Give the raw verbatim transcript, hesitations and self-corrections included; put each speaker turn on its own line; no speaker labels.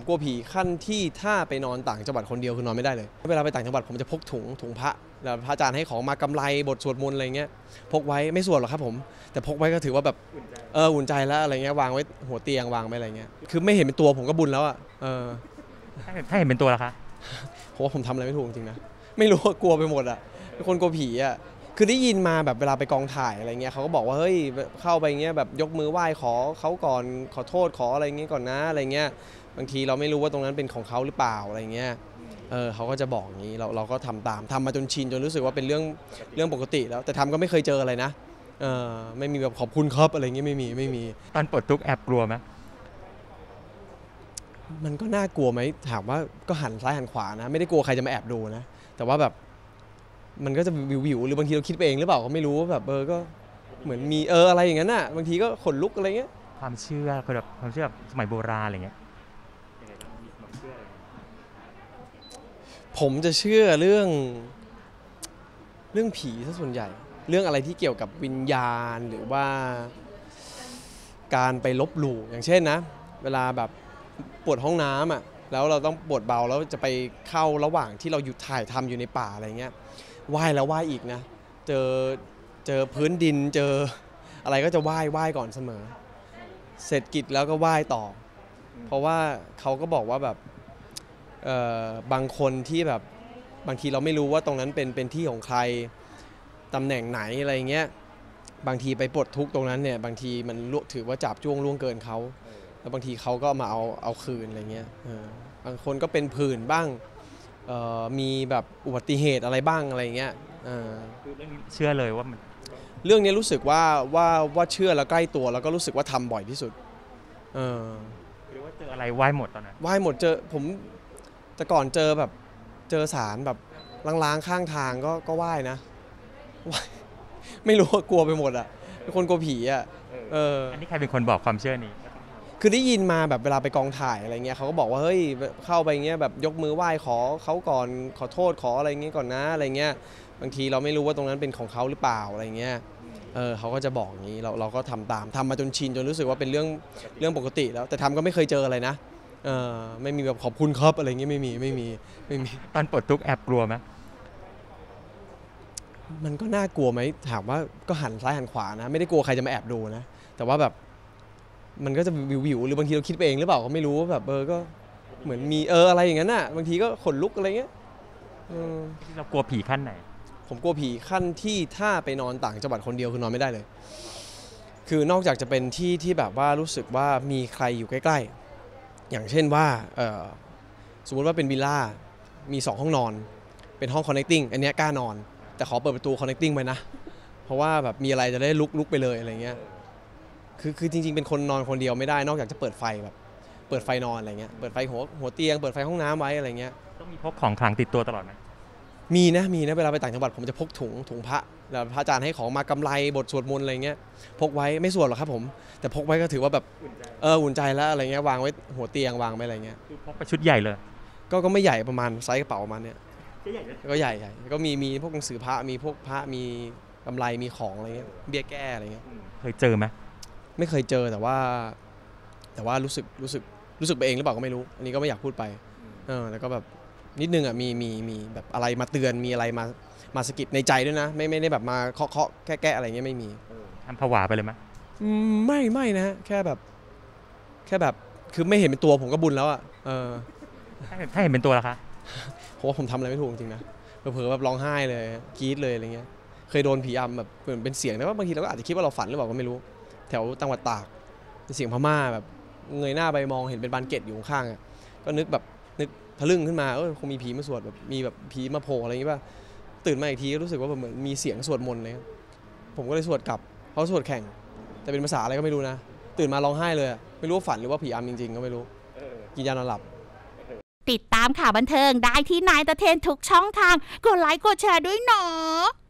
กลัวผีขั้นที่ถ้าไปนอนต่างจังหวัดคนเดียวคือนอนไม่ได้เลยเวลาไปต่างจังหวัดผมจะพกถุงถุงพระแล้วพระอาจารย์ให้ของมากำไรบทสวดมนต์อะไรเงี้ยพกไว้ไม่สวดหรอกครับผมแต่พกไว้ก็ถือว่าแบบเอออุ่นใจแล้วอะไรเงี้ยวางไว้หัวเตียงวางไว้อะไรเงี้ยคือไม่เห็นเป็นตัวผมก็บุญแล้วอ่ะเออ
ถ้าเห็นเป็นตัวล่ะคะ
ผมว่าผมทำอะไรไม่ถูกจริงนะไม่รู้กลัวไปหมดอ่ะเป็นคนกลัวผีอ่ะคือได้ยินมาแบบเวลาไปกองถ่ายอะไรเงี้ยเขาก็บอกว่าเฮ้ยเข้าไปเงี้ยแบบยกมือไหว้ขอเขาก่อนขอโทษขออะไรเงี้ยก่อนนะอะไรเงี้ยบางทีเราไม่รู้ว่าตรงนั้นเป็นของเขาหรือเปล่าอะไรเงี้ยเออเขาก็จะบอกอย่างนี้เราเราก็ทำตามทำมาจนชินจนรู้สึกว่าเป็นเรื่องเรื่องปกติแล้วแต่ทำก็ไม่เคยเจออะไรนะเออไม่มีแบบขอบคุณครับอะไรเงี้ยไม่มีไม่มี
ตอนปลดทุกแอบกลัวไหม
มันก็น่ากลัวไหมถามว่าก็หันซ้ายหันขวานะไม่ได้กลัวใครจะมาแอบดูนะแต่ว่าแบบมันก็จะวิววิวหรือบางทีเราคิดไปเองหรือเปล่าก็ไม่รู้ว่าแบบเออก็เหมือนมีเอออะไรอย่างนั้นน่ะบางทีก็ขนลุกอะไรเงี้ย
ความเชื่อคือแบบความเชื่อแบบสมัยโบราณอะไรเงี้ย
ผมจะเชื่อเรื่องเรื่องผีซะส่วนใหญ่เรื่องอะไรที่เกี่ยวกับวิญญาณหรือว่าการไปลบหลู่อย่างเช่นนะเวลาแบบปวดห้องน้ำอ่ะแล้วเราต้องปวดเบาแล้วจะไปเข้าระหว่างที่เราหยุดถ่ายทำอยู่ในป่าอะไรเงี้ยไหว้แล้วไหว้อีกนะเจอเจอพื้นดินเจออะไรก็จะไหว้ไหว้ก่อนเสมอเสร็จกิจแล้วก็ไหว้ต่อเพราะว่าเขาก็บอกว่าแบบบางคนที่แบบบางทีเราไม่รู้ว่าตรงนั้นเป็นเป็นที่ของใครตำแหน่งไหนอะไรเงี้ยบางทีไปปลดทุกตรงนั้นเนี่ยบางทีมันถือว่าจับจ้วงล่วงเกินเขาแล้วบางทีเขาก็มาเอาเอาคืนอะไรเงี้ยบางคนก็เป็นผื่นบ้างมีแบบอุบัติเหตุอะไรบ้างอะไรเงี้ย
เชื่อเลยว่ามัน
เรื่องนี้รู้สึกว่าว่าว่าเชื่อแล้วใกล้ตัวแล้วก็รู้สึกว่าทำบ่อยที่สุดเออ
หรือว่าเจออะไรไหว้หมดตอนนั้น
ไหว้หมดเจอผมแต่ก่อนเจอแบบเจอสารแบบล้างๆข้างทางก็ก็ไหว้นะไม่รู้ว่ากลัวไปหมดอ่ะเป็นคนกลัวผีอ่ะ
เอออันนี้ใครเป็นคนบอกความเชื่อนี้
คือได้ยินมาแบบเวลาไปกองถ่ายอะไรเงี้ยเขาก็บอกว่าเฮ้ยเข้าไปเงี้ยแบบยกมือไหว้ขอเขาก่อนขอโทษขออะไรเงี้ยก่อนนะอะไรเงี้ยบางทีเราไม่รู้ว่าตรงนั้นเป็นของเขาหรือเปล่าอะไรเงี้ยเออเขาก็จะบอกอย่างนี้เราเราก็ทำตามทำมาจนชินจนรู้สึกว่าเป็นเรื่องเรื่องปกติแล้วแต่ทำก็ไม่เคยเจออะไรนะเออไม่มีแบบขอบคุณครับอะไรเงี้ยไม่มีไม่มีไม่มี
ตอนปลดทุกแอบกลัวไหม
มันก็น่ากลัวไหมถามว่าก็หันซ้ายหันขวานะไม่ได้กลัวใครจะมาแอบดูนะแต่ว่าแบบมันก็จะวิววิวหรือบางทีเราคิดไปเองหรือเปล่าก็ไม่รู้ว่าแบบเออก็เหมือนมีเอออะไรอย่างนั้นน่ะบางทีก็ขนลุกอะไรเงี้ย
เรากลัวผีขั้นไหน
ผมกลัวผีขั้นที่ถ้าไปนอนต่างจังหวัดคนเดียวคือนอนไม่ได้เลยคือนอกจากจะเป็นที่ที่แบบว่ารู้สึกว่ามีใครอยู่ใกล้ๆอย่างเช่นว่าสมมุติว่าเป็นวิลล่ามีสองห้องนอนเป็นห้อง connecting อันนี้กล้านอนแต่ขอเปิดประตู connecting ไปนะเพราะว่าแบบมีอะไรจะได้ลุกลุกไปเลยอะไรเงี้ยคือคือจริงๆเป็นคนนอนคนเดียวไม่ได้นอกจากจะเปิดไฟแบบเปิดไฟนอนอะไรเงี้ยเปิดไฟหัวหัวเตียงเปิดไฟห้องน้ำไว้อะไรเงี้ย
ต้องมีพกของขลังติดตัวตลอดไหม
มีนะมีนะเวลาไปต่างจังหวัดผมจะพกถุงถุงพระแล้วพระอาจารย์ให้ของมากำไรบทสวดมนต์อะไรเงี้ยพกไว้ไม่สวดหรอกครับผมแต่พกไว้ก็ถือว่าแบบเอออุ่นใจแล้วอะไรเงี้ยวางไว้หัวเตียงวางไว้อะไรเงี้ย
คือพกไปชุดใหญ่เลย
ก็ก็ไม่ใหญ่ประมาณไซส์กระเป๋าประมาณเนี้ยก็ใหญ่ใหญ่ก็มีมีพวกหนังสือพระมีพวกพระมีกำไรมีของอะไรเงี้ยเบี้ยแก้อะไรเงี้ย
เคยเจอไหม
ไม่เคยเจอแต่ว่าแต่ว่ารู้สึกรู้สึกรู้สึกไปเองหรือเปล่าก็ไม่รู้อันนี้ก็ไม่อยากพูดไปเออแล้วก็แบบนิดนึงอ่ะมีมีมีแบบอะไรมาเตือนมีอะไรมามาสะกิดในใจด้วยนะไม่ไม่ได้แบบมาเคาะเคาะแก้แก้อะไรเงี้ยไม่มี
ทำผวาไปเลยไหม
ไม่ไม่นะแค่แบบแค่แบบคือไม่เห็นเป็นตัวผมก็บุญแล้วอ่ะเออ
ถ้าเห็นเป็นตัวล่ะคะ
เพราะว่าผมทำอะไรไม่ถูกจริงนะเผลอๆแบบร้องไห้เลยกรี๊ดเลยอะไรเงี้ยเคยโดนผีอำแบบเหมือนเป็นเสียงนะว่าบางทีเราก็อาจจะคิดว่าเราฝันหรือเปล่าก็ไม่รู้แถวจังหวัดตากเป็นเสียงพม่าแบบเงยหน้าไปมองเห็นเป็นบานเกล็ดอยู่ข้างอ่ะก็นึกแบบนึกทะลึ่งขึ้นมาเออคงมีผีมาสวดแบบมีแบบผีมาโผล่อะไรอย่างงี้ป่ะตื่นมาอีกทีก็รู้สึกว่าแบบเหมือนมีเสียงสวดมนต์เลยผมก็เลยสวดกลับเขาสวดแข่งแต่เป็นภาษาอะไรก็ไม่รู้นะตื่นมาร้องไห้เลยไม่รู้ว่าฝันหรือว่าผีอำจริงๆก็ไม่รู้กินยานอนหลับ
ติดตามข่าวบันเทิงได้ที่นายตะเทนทุกช่องทางกดไลค์กดแชร์ด้วยเนาะ